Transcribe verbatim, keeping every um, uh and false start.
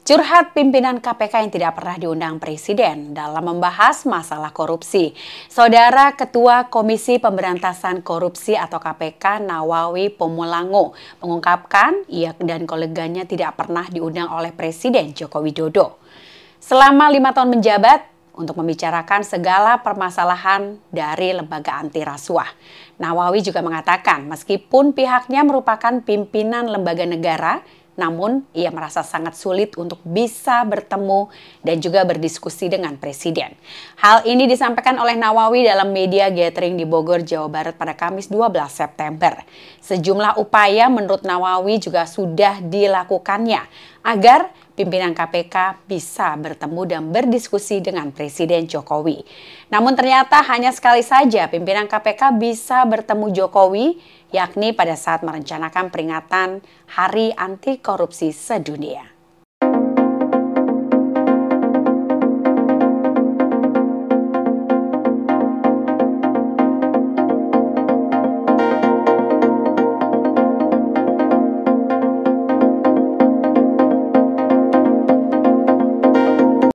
Curhat pimpinan K P K yang tidak pernah diundang Presiden dalam membahas masalah korupsi. Saudara Ketua Komisi Pemberantasan Korupsi atau K P K Nawawi Pomolango mengungkapkan ia dan koleganya tidak pernah diundang oleh Presiden Joko Widodo. Selama lima tahun menjabat untuk membicarakan segala permasalahan dari lembaga antirasuah. Nawawi juga mengatakan meskipun pihaknya merupakan pimpinan lembaga negara, namun, ia merasa sangat sulit untuk bisa bertemu dan juga berdiskusi dengan Presiden. Hal ini disampaikan oleh Nawawi dalam media gathering di Bogor, Jawa Barat pada Kamis dua belas September. Sejumlah upaya menurut Nawawi juga sudah dilakukannya agar pimpinan K P K bisa bertemu dan berdiskusi dengan Presiden Jokowi. Namun ternyata hanya sekali saja pimpinan K P K bisa bertemu Jokowi, yakni pada saat merencanakan peringatan Hari Anti Korupsi Sedunia.